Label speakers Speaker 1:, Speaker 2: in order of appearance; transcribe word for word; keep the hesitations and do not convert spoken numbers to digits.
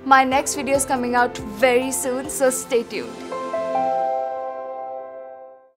Speaker 1: My next video is coming out very soon, so stay tuned.